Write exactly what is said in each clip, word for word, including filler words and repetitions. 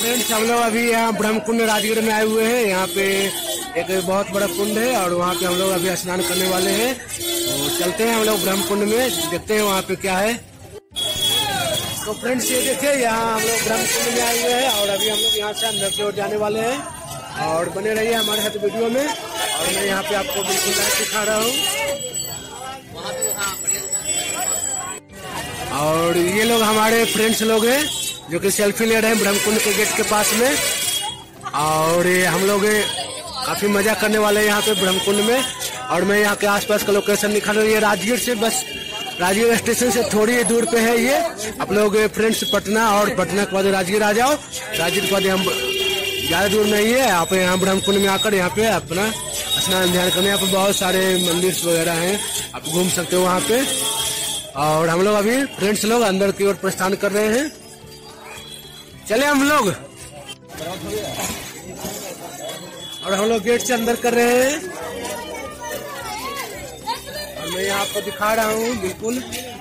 Friends हम लोग अभी यहाँ ब्रह्म कुंड राजगीर में आए हुए हैं। यहाँ पे एक बहुत बड़ा कुंड है और वहाँ पे हम लोग अभी स्नान करने वाले हैं। तो चलते हैं हम लोग ब्रह्म कुंड में, देखते हैं वहाँ पे क्या है। तो फ्रेंड्स ये देखिए, यहाँ हम लोग ब्रह्म कुंड में आए हुए हैं और अभी हम लोग यहाँ से अंदर की ओर जाने वाले हैं। और बने रहिए हमारे साथ वीडियो में। और मैं यहाँ पे आपको बिल्कुल लाइव दिखा रहा हूँ। और ये लोग हमारे फ्रेंड्स लोग हैं जो कि सेल्फी ले रहे हैं ब्रह्म कुंड के गेट के पास में। और ये हम लोग काफी मजा करने वाले हैं यहाँ पे ब्रह्म कुंड में। और मैं यहाँ के आसपास का लोकेशन निकाल रहा हूँ। ये राजगीर से बस राजगीर स्टेशन से थोड़ी ही दूर पे है ये। आप लोग फ्रेंड्स पटना और पटना के बाद राजगीर आ जाओ। राजगीर के बाद हम ज्यादा दूर नहीं है। आप यहाँ ब्रह्म कुंड में आकर यहाँ पे अपना स्नान ध्यान करने, यहाँ पे बहुत सारे मंदिर वगैरह हैं, आप घूम सकते हो वहाँ पे। और हम लोग अभी फ्रेंड्स लोग अंदर की ओर प्रस्थान कर रहे हैं। चले हम लोग, और हम लोग गेट से अंदर कर रहे हैं। और मैं यहाँ आपको दिखा रहा हूँ बिल्कुल।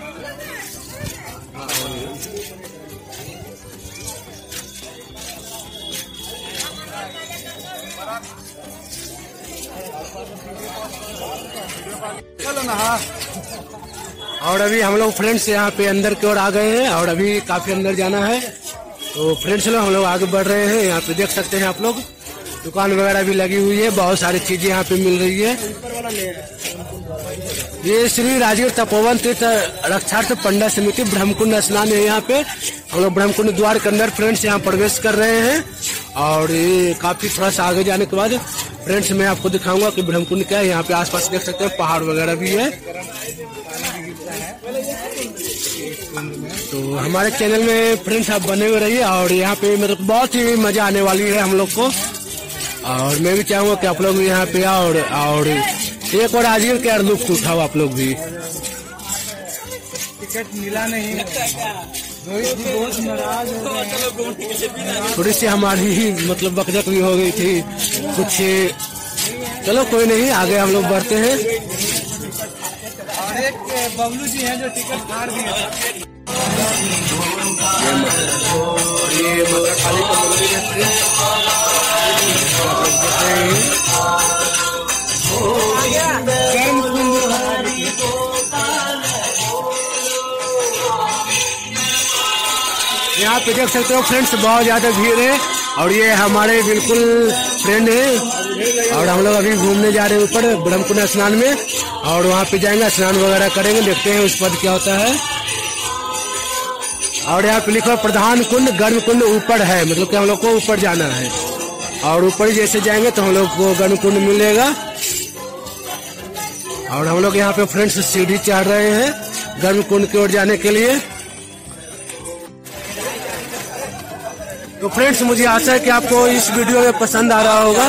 चलो ना। और अभी हम लोग फ्रेंड्स यहाँ पे अंदर की ओर आ गए हैं और अभी काफी अंदर जाना है। तो फ्रेंड्स लोग हम लोग आगे बढ़ रहे हैं। यहाँ पे देख सकते हैं आप लोग, दुकान वगैरह भी लगी हुई है, बहुत सारी चीजें यहाँ पे मिल रही है। ये श्री राजगीर तपोवन तीर्थ रक्षार्थ पंडा समिति ब्रह्मकुंड स्नान है। यहाँ पे हम लोग ब्रह्मकुंड द्वार के अंदर फ्रेंड्स यहाँ प्रवेश कर रहे हैं। और ये काफी थोड़ा सा आगे जाने के बाद फ्रेंड्स मैं आपको दिखाऊंगा कि ब्रह्मकुंड क्या है। यहाँ पे आसपास देख सकते हैं पहाड़ वगैरह भी है। तो हमारे चैनल में फ्रेंड्स आप बने हुए रहिए। और यहाँ पे मतलब बहुत ही मजा आने वाली है हम लोग को। और मैं भी चाहूंगा कि आप लोग यहाँ पे आओ और, और एक और राजगीर के लुत्फ उठाओ आप लोग भी। टिकट मिला नहीं, बहुत नाराज हो गए। थोड़ी सी हमारी ही मतलब बकझक भी हो गई थी कुछ। चलो कोई नहीं, आगे हम लोग बढ़ते हैं। और एक बबलू जी हैं जो टिकट फाड़ दिए। ये माता काली का मंदिर है। यहाँ पे देख सकते हो फ्रेंड्स, बहुत ज्यादा भीड़ है। और ये हमारे बिल्कुल फ्रेंड है। और हम लोग अभी घूमने जा रहे हैं ऊपर ब्रह्मकुंड स्नान में। और वहाँ पे जाएंगे, स्नान वगैरह करेंगे, देखते हैं उस पद क्या होता है। और यहाँ पे लिखा प्रधान कुंड गर्म कुंड ऊपर है, मतलब कि हम लोग को ऊपर जाना है। और ऊपर जैसे जाएंगे तो हम लोग को गर्म कुंड मिलेगा। और हम लोग यहाँ पे फ्रेंड्स सीढ़ी चढ़ रहे हैं गर्म कुंड की ओर जाने के लिए। तो फ्रेंड्स मुझे आशा है कि आपको इस वीडियो में पसंद आ रहा होगा।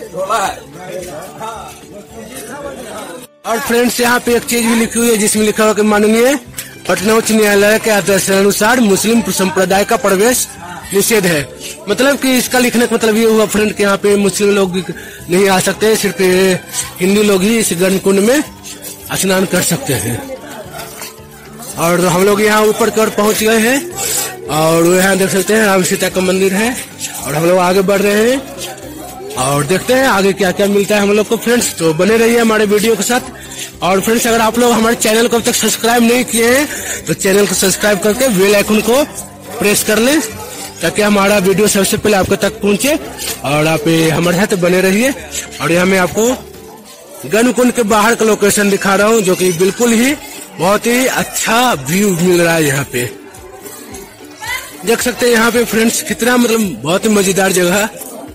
और फ्रेंड्स यहाँ पे एक चीज भी लिखी हुई है जिसमें लिखा हुआ कि माननीय पटना उच्च न्यायालय के आदेशानुसार मुस्लिम संप्रदाय का प्रवेश निषेध है। मतलब कि इसका लिखने का मतलब ये हुआ फ्रेंड कि यहाँ पे मुस्लिम लोग नहीं आ सकते, सिर्फ हिंदू लोग ही इस गर्म कुंड में स्नान कर सकते हैं। और हम लोग यहाँ ऊपर की ओर पहुँच गए हैं। और यहाँ देख सकते हैं राम सीता का मंदिर है। और हम लोग आगे बढ़ रहे हैं और देखते हैं आगे क्या क्या मिलता है हम लोग को फ्रेंड्स। तो बने रहिए हमारे वीडियो के साथ। और फ्रेंड्स अगर आप लोग हमारे चैनल को अब तक सब्सक्राइब नहीं किए हैं तो चैनल को सब्सक्राइब करके बेल आइकन को प्रेस कर लें ताकि हमारा वीडियो सबसे पहले आपके तक पहुंचे। और आप हमारे साथ बने रहिए। और यहाँ मैं आपको गर्म कुंड के बाहर का लोकेशन दिखा रहा हूँ जो कि बिल्कुल ही बहुत ही अच्छा व्यू मिल रहा है। यहाँ पे देख सकते हैं यहाँ पे फ्रेंड्स कितना मतलब बहुत ही मजेदार जगह।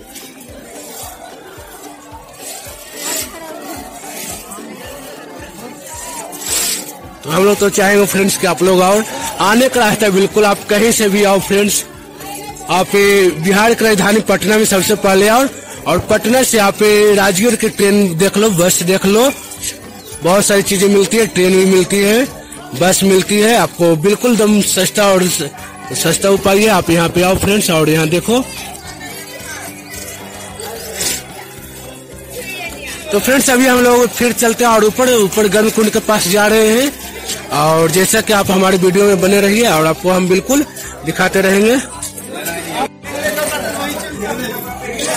तो हम लोग तो चाहेंगे फ्रेंड्स कि आप लोग आओ। आने का रास्ता बिल्कुल आप कहीं से भी आओ फ्रेंड्स। आप बिहार की राजधानी पटना में सबसे पहले आओ। और पटना से आप राजगीर की ट्रेन देख लो, बस देख लो, बहुत सारी चीजें मिलती है। ट्रेन भी मिलती है, बस मिलती है, आपको बिल्कुल दम सस्ता और सस्ता उपाय है। आप यहाँ पे आओ फ्रेंड्स। और यहाँ देखो तो फ्रेंड्स अभी हम लोग फिर चलते हैं और ऊपर ऊपर गर्म कुंड के पास जा रहे हैं। और जैसा कि आप हमारे वीडियो में बने रहिए और आपको हम बिल्कुल दिखाते रहेंगे।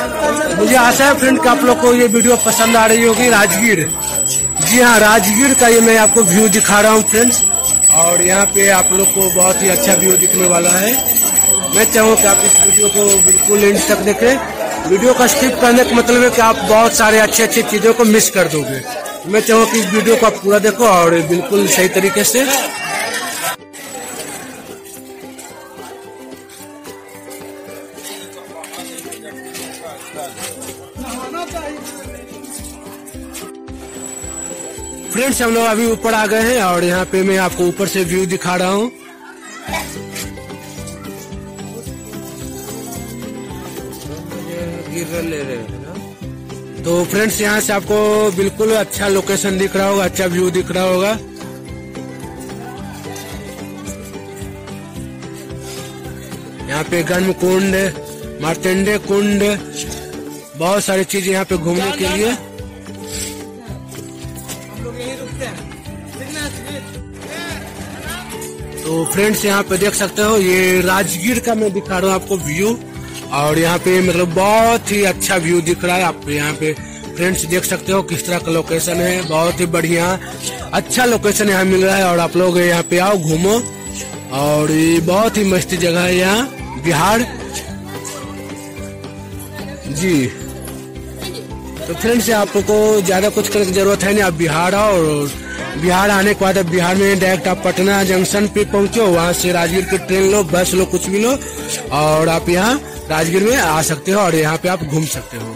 मुझे आशा है फ्रेंड कि आप लोग को ये वीडियो पसंद आ रही होगी। राजगीर, जी हाँ, राजगीर का ये मैं आपको व्यू दिखा रहा हूँ फ्रेंड्स। और यहाँ पे आप लोग को बहुत ही अच्छा व्यू दिखने वाला है। मैं चाहूँ कि आप इस वीडियो को बिल्कुल एंड तक देखें। वीडियो का स्किप करने का मतलब है कि आप बहुत सारे अच्छे अच्छे चीजों को मिस कर दोगे। मैं चाहूँ कि इस वीडियो को आप पूरा देखो और बिल्कुल सही तरीके से। फ्रेंड्स, हम लोग अभी ऊपर आ गए हैं और यहाँ पे मैं आपको ऊपर से व्यू दिखा रहा हूँ। ले रहे हैं ना, तो फ्रेंड्स यहाँ से आपको बिल्कुल अच्छा लोकेशन दिख रहा होगा, अच्छा व्यू दिख रहा होगा। यहाँ पे गर्म कुंड, मार्तंडे कुंड, बहुत सारी चीजें यहाँ पे घूमने के लिए। तो फ्रेंड्स यहाँ पे देख सकते हो, ये राजगीर का मैं दिखा रहा हूँ आपको व्यू। और यहाँ पे मतलब बहुत ही अच्छा व्यू दिख रहा है। आप यहाँ पे फ्रेंड्स देख सकते हो किस तरह का लोकेशन है। बहुत ही बढ़िया अच्छा लोकेशन यहाँ मिल रहा है। और आप लोग यहाँ पे आओ, घूमो। और ये बहुत ही मस्त जगह है यहाँ, बिहार जी। तो फ्रेंड्स आपको ज्यादा कुछ करने की जरूरत है नहीं, आप बिहार आओ। और बिहार आने के बाद अब बिहार में डायरेक्ट आप पटना जंक्शन पे पहुंचो, वहां से राजगीर की ट्रेन लो, बस लो, कुछ भी लो और आप यहाँ राजगीर में आ सकते हो और यहाँ पे आप घूम सकते हो।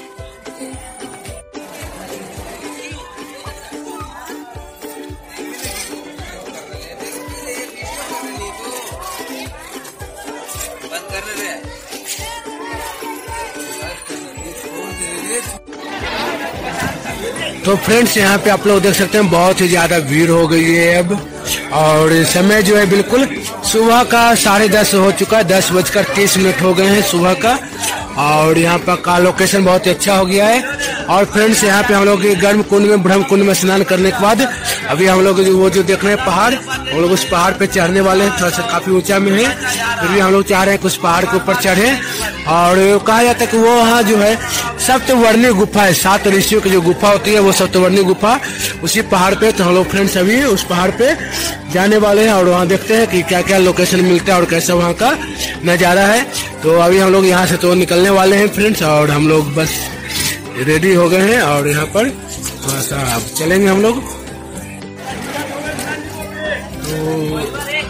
तो फ्रेंड्स यहाँ पे आप लोग देख सकते हैं बहुत ही ज्यादा भीड़ हो गई है अब। और समय जो है बिल्कुल सुबह का साढ़े दस हो चुका है, दस बजकर तीस मिनट हो गए हैं सुबह का। और यहाँ पर का लोकेशन बहुत ही अच्छा हो गया है। और फ्रेंड्स यहाँ पे हम लोग गर्म कुंड में, ब्रह्म कुंड में स्नान करने के बाद अभी हम लोग वो जो देख रहे हैं पहाड़, हम लोग उस पहाड़ पे चढ़ने वाले हैं। थोड़ा सा काफी ऊंचा में है, फिर भी हम लोग चाह रहे हैं कि उस पहाड़ के ऊपर चढ़े। और कहा जाता है कि वो वहाँ जो है सप्तवर्णी गुफा है, सात ऋषियों की जो गुफा होती है वो सप्तवर्णी गुफा उसी पहाड़ पे। तो हम लोग फ्रेंड्स अभी उस पहाड़ पे जाने वाले हैं और वहाँ देखते हैं कि क्या क्या लोकेशन मिलता है और कैसा वहाँ का नजारा है। तो अभी हम लोग यहाँ से तो निकलने वाले हैं फ्रेंड्स और हम लोग बस रेडी हो गए हैं और यहाँ पर थोड़ा सा अब चलेंगे हम लोग। तो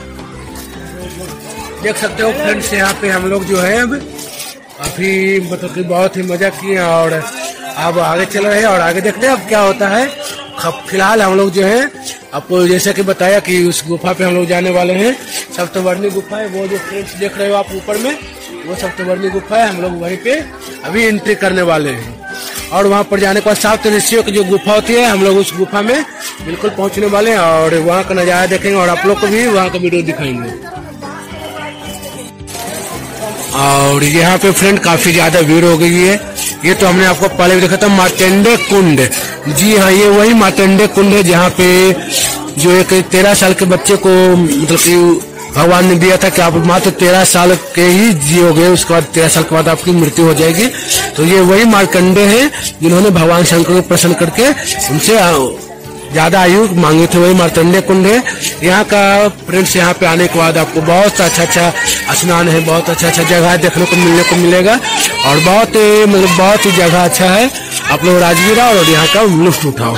देख सकते हो फ्रेंड्स यहाँ पे हम लोग जो है अब अभी मतलब कि बहुत ही मजा किए और अब आगे चल रहे हैं और आगे देखते हैं अब क्या होता है। फिलहाल हम लोग जो है आपको जैसे कि बताया कि उस गुफा पे हम लोग जाने वाले हैं। सप्तवर्णी गुफा है, वो जो फ्रेंड्स देख रहे हो आप ऊपर में, वो सप्तवर्णी गुफा है। हम लोग वहीं पे अभी एंट्री करने वाले हैं और वहां पर जाने के बाद सात ऋषियों की जो गुफा होती है, हम लोग उस गुफा में बिल्कुल पहुंचने वाले हैं और वहां का नजारा देखेंगे और आप लोग को भी वहां का वीडियो दिखाएंगे। और यहाँ पे फ्रेंड काफी ज्यादा भीड़ हो गई है। ये तो हमने आपको पहले भी देखा था, मार्तंडे कुंड। जी हाँ, ये वही मार्तंडे कुंड है जहाँ पे जो एक तेरह साल के बच्चे को मतलब कि भगवान ने दिया था कि आप मात्र तेरह साल के ही जियोगे, उसके बाद तेरह साल के बाद आपकी मृत्यु हो जाएगी। तो ये वही मार्कंडे हैं जिन्होंने भगवान शंकर को प्रसन्न करके उनसे ज्यादा आयु मांगे थे, वही मार्तंडे कुंड है। यहाँ का फ्रेंड्स यहाँ पे आने के बाद आपको बहुत अच्छा अच्छा स्नान है, बहुत अच्छा अच्छा जगह देखने को मिलने को मिलेगा और बहुत मतलब बहुत ही जगह अच्छा है। आप लोग राजगीर आओ और यहाँ का लुत्फ उठाओ।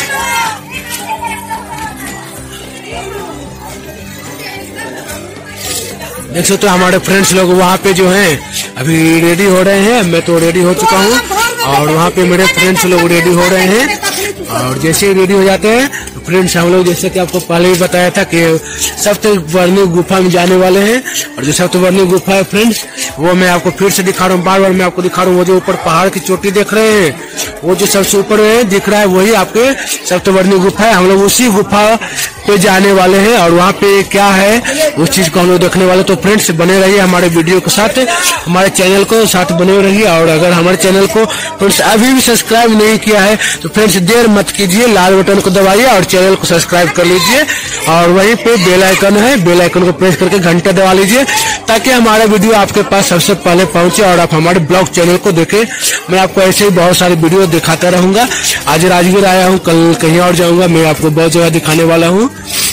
देख सकते हो हमारे फ्रेंड्स लोग वहाँ पे जो हैं अभी रेडी हो रहे हैं। मैं तो रेडी हो चुका हूँ और वहाँ पे मेरे फ्रेंड्स लोग रेडी हो रहे हैं। और जैसे ही रेडी हो जाते हैं तो फ्रेंड्स हम लोग जैसे कि आपको पहले भी बताया था कि सप्तवर्णी गुफा में जाने वाले हैं। और जो सप्तवर्णी गुफा है फ्रेंड्स वो मैं आपको फिर से दिखा रहा हूँ, बार बार मैं आपको दिखा रहा हूँ। वो जो ऊपर पहाड़ की चोटी देख रहे हैं, वो जो सबसे ऊपर दिख रहा है वही आपके सप्तवर्णी गुफा है। हम लोग उसी गुफा पे जाने वाले हैं और वहाँ पे क्या है उस चीज को हम लोग देखने वाले। तो फ्रेंड्स बने रहिए हमारे वीडियो के साथ, हमारे चैनल को साथ बने रहिए। और अगर हमारे चैनल को फ्रेंड्स अभी भी सब्सक्राइब नहीं किया है तो फ्रेंड्स देर मत कीजिए, लाल बटन को दबाइए और चैनल को सब्सक्राइब कर लीजिए और वहीं पे बेल आइकन है, बेल आइकन को प्रेस करके घंटा दबा लीजिए ताकि हमारा वीडियो आपके पास सबसे पहले पहुंचे और आप हमारे ब्लॉग चैनल को देखें। मैं आपको ऐसे ही बहुत सारी वीडियो दिखाता रहूंगा। आज राजगीर आया हूँ, कल कहीं और जाऊंगा, मैं आपको बहुत जगह दिखाने वाला हूँ।